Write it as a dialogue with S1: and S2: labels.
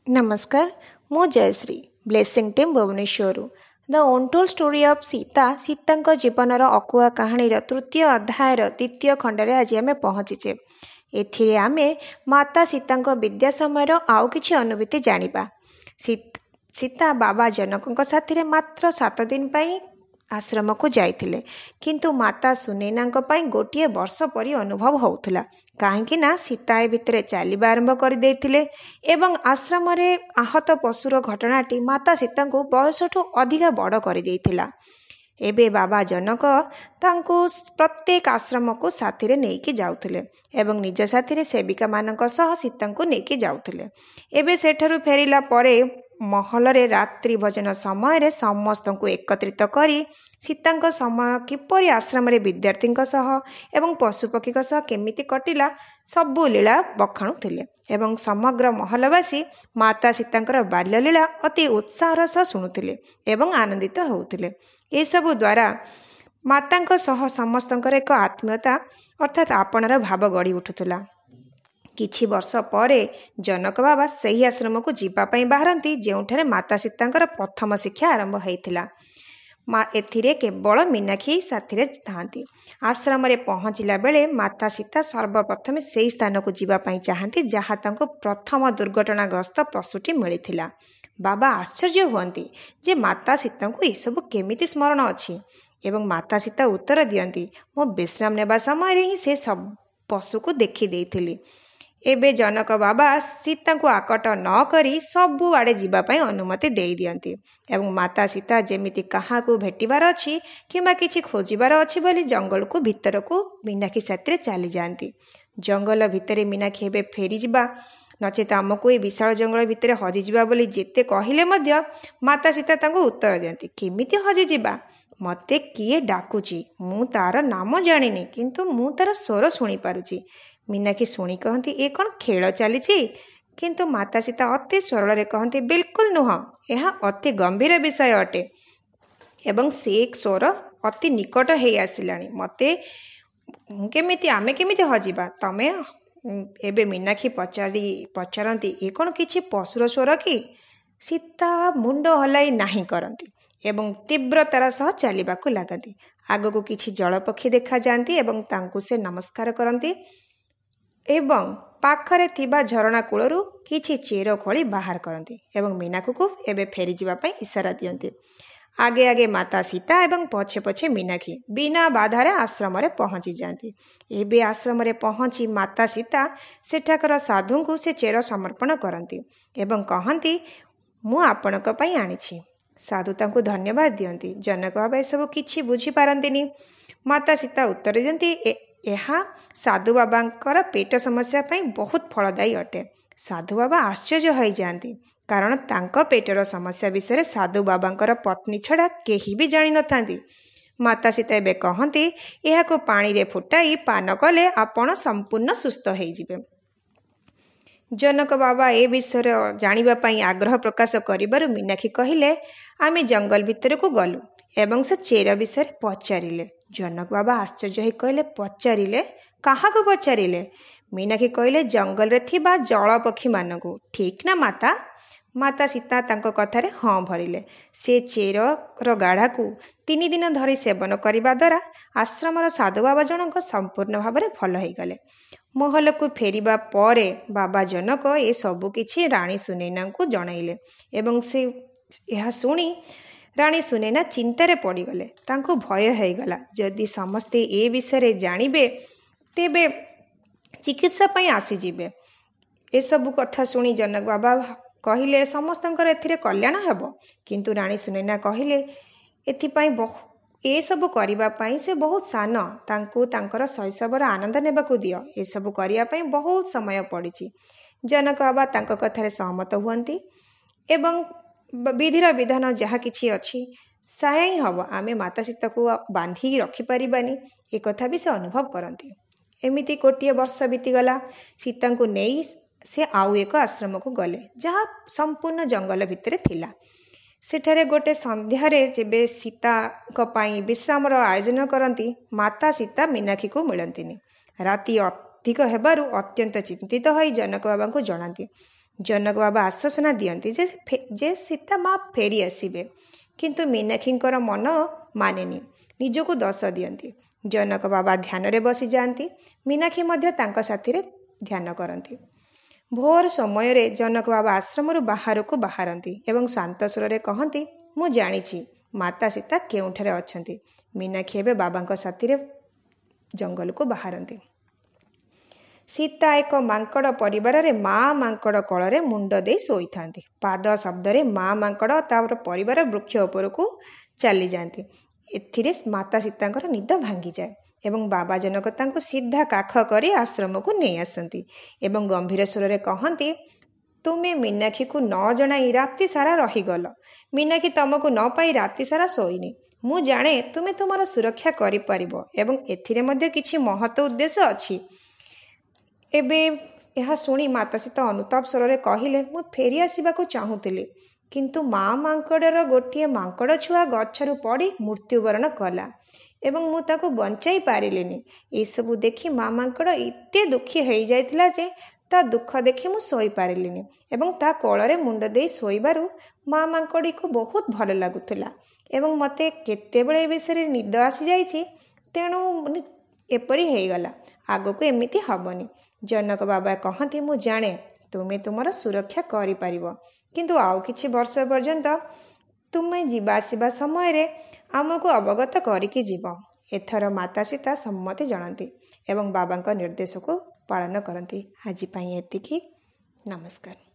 S1: नमस्कार मु Jayashree blessing team Bhubaneswar the untold story of Sita जीवनर अकुआ कहानी तृतीय अध्यायर द्वितीय खंडरे आज आम पहुँचीचे। एथिरे आमे माता सीता विद्या समय आउ किछि अनुभूति जानिबा। सीता बाबा जनक साथी मात्र 7 दिन पई आश्रम को जाइथिले, किंतु माता सुनैना गोटे वर्ष परी अनुभव होउथला। काहेकि ना सीता ए भितरे चलिबा आरंभ कर देथिले एवं आश्रम रे आहत पशुर घटनाटी माता सीता को बयसठू अधिक बड़ कर देथिला। एबे बाबा जनक तांको प्रत्येक आश्रम को साथी रे नेकी जाउथिले एवं निज साथी रे सेविका मानक सह सीता को नेकी जाउथिले। एबे सेठरू फेरिला परे महल रे रात्रि भोजन समय समस्त को एकत्रित करी सीता समय किपरि आश्रम रे विद्यार्थी सह एवं पशुपक्षी सह केमिति कटिला सबु लीला बखाणुथिले एवं समग्र महलवासी माता सीता बाल्य लीला अति उत्साहर सह शुणुथिले एवं आनंदित होउथिले। ए सबु द्वारा माता सह समस्तଙ୍କର एक आत्मीयता अर्थात आपणार भाव गढ़ी उठुथिला। किछि वर्ष परे जनक बाबा सही आश्रम को जीवाई बाहरती जोठारे माता सीता प्रथम शिक्षा आरंभ होता। एथिरे केवल मीनाक्षी साथी थांती। आश्रम रे पहुँचला बेले माता सीता सर्वप्रथम से स्थान को जीवाई चाहती जहाँ तांको प्रथम दुर्घटनाग्रस्त पशुटी मिलता। बाबा आश्चर्य हुअंती जे माता सीता को यह सब केमिति स्मरण अच्छी एवं माता सीता उत्तर दियंती मो विश्राम नेबा समय ही से सब पशु को देखी देइथिली। एबे जनक बाबा सीता को आकट न करी सबु आड़े जीवाई अनुमति दे दियंती एवं माता सीता जेमिति कहा को भेटिबार अच्छी किंबा किछि खोजिबार अच्छी बोली जंगल को भीतर को मीनाक्षी साथी चली जाती। जंगल भितर मीनाक्षी एबे फेरी जिबा नचेत आमको ये विशाल जंगल भितर हजिजा बोली जेते कहले मध्य माता सीता तांको उत्तर दियंती केमिति हजिजा मते किए डाकुची मु तार नाम जानिनी किंतु मु तार स्वर शुणी पारुची। मीनाक्षी शुणी कहती ए कौन खेल चली किंतु माता सीता अति सरल कहती बिल्कुल नुह यह अति गंभीर विषय अटे एवं से स्वर अति निकट हो आसला मते केमिति आमे केमिति हजिबा तमे एबे मीनाक्षी पचारती ए कौन किछि पशुर स्वर कि सीता मुंड हलाई नाही करती एवं तीव्रतार सह चलवाक लगती। आगको किछि जलपक्षी देखा जाती एवं तांकु से नमस्कार करती एवं पाखरे थिबा झरणा कूलरू किछि चेर खोली बाहर करती एवं मीनाक्षी को एबे फेरी जीवा पई इशारा दियंती। आगे आगे माता सीता एवं पछे पछे मीनाक्षी बिना बाधारे आश्रम रे पहुँची जाती। एबे आश्रम रे पहुँची माता सीता सेठाकर साधु को से चेर समर्पण करती एवं कहती मु आपणक पई आनिछि। साधु तांको धन्यवाद दियंती। जनक बाबा ए सब किछि बुझी पारंतिनी। माता सीता उत्तर दियंती यह साधु बाबांकर पेट समस्या पई बहुत फलदायी अटे। साधु बाबा आश्चर्य हो जाती कारण तांको पेटर समस्या विषय साधु बाबांकर पत्नी छड़ा केही भी जानी न थांती। माता सीता एबे कहती यह को पानी रे फुटाई पान कले आपण संपूर्ण सुस्थ हो जिवे। जनक बाबा ए विषय जानिबा पई आग्रह प्रकाश करिबारु मीनाक्षी कहिले आमे जंगल भितर को गलु एवं से चेर विषय पचारिले। जनक बाबा आश्चर्य हो कहले पचारिले कहा को पचारिले? मीनाक्षी कहले जंगल रे थिबा जल पक्षी मानकु। ठीक ना माता? माता सीता तांको कथारे हाँ भरिले। से चेर गाढ़ा को 3 दिन धरी सेवन करने द्वारा आश्रमर साधु बाबा जनक संपूर्ण भाव में भल हो गले। महल को फेरिबा परे बाबा जनक ए सबु किछि रानी सुनैना को जणाइले एवं से यह शुणी रानी सुनैना चिंतारे पड़गले। तांको भय हो गला जदि समस्ते ए विषय जानिबे तेबे चिकित्सा पई आसीजिबे। ए सबु कथा शुणी जनक बाबा कहिले समस्तंकर एथिरे कल्याण हेबो किंतु रानी सुनैना कहिले एथिपाई ए सबु करिबा पई से बहुत सान तांको तांकर शैशवर आनंद नेबाकू दियो ए सबु करिया पई बहुत समय पड़िछि। जनक बाबा तांको कथारे सहमत हुअंती एवं विधिर विधान जहाँ किछि अछि साया ही हब आमे माता सीता को बांधी रखि परिबानी ए कथा भी से अनुभव करती। एमिति गोटे वर्ष बीतीगला। सीता को नहीं से आउ एक आश्रम को गले जहाँ संपूर्ण जंगल भितर थिला। सेठारे गोटे संध्यारे जेबे सीता को पाई विश्रामर आयोजन करती माता सीता मीनाक्षी को मिलंतिनी। राति अधिक हेबारु अत्यंत चिंतित होई जनक बाबा को जणाती जनक बाबा आश्वासना दियंती जे सीता माँ फेरी आसबे, किंतु मीनाक्षींकर मन मानेनी, निजको दोष दियंती। जनक बाबा ध्यान रे बसी जाती, मीनाक्षी मध्य तांका साथी रे ध्यान करती। भोर समय रे जनक बाबा आश्रम बाहर को बाहरती एवं शांत स्वर रे कहती, मु जानिछि माता सीता केउठारे अछंती। मीनाक्षी एबे बाबा साथी रे जंगल को बाहरती। सीता एक मांकड़ परिवार रे माँ मांकड़ कल रे मुंड दे शोई थांती। पाद शब्द रे माँ मांकड़ तापर परिवार वृक्ष उपर को चली जाती। एथिरे माता सीतांकर निद भांगी जाए एवं बाबा जनक तांको सीधा काख करी आश्रम को नहीं आसती एवं गंभीर स्वर रे कहती, तुमे मीनाक्षी को न जनाई राति सारा रहीगल। मीनाक्षी तुमको न पाई राति सारा शोईनी। मु जाने तुमे तुमर सुरक्षा करि परिबो एवं एथिरे मध्य किछि महत्व उद्देश्य अछि। एबे यह शुणी माता सीता अनुताप स्वर रे कहिले, मु फेरी आसिबाको चाहूतिली, किंतु माँ मांकड़र गोटे मांकड़ छुआ गछरु पड़ी मृत्युवरण कला एवं मु ताको बंचाई पारिलिनी। ए सबु देखि माँ मांकड़ एते दुखी हो जाइतिला जे ता दुख देखि मु सोई पारिलिनी एवं ता कोଳରେ मुंड देई सोईबारु माँ मांकड़ी को बहुत भल लागुथिला एवं मते केतेबेले ए विषय निद आसी जाइछि, तेणु एपरी हेगला, आगको एमिति हबनी। जनक बाबा कहती, मु जाने तुमे तुमर सुरक्षा करि परिबो, किंतु आउ किछि वर्ष पर्यंत तुमे जीवा आसिबा समय रे आमको अवगत करिकि जीव। एथर माता सीता सम्मति जनाती एवं बाबा निर्देश को पालन करती। आज एतिकी, नमस्कार।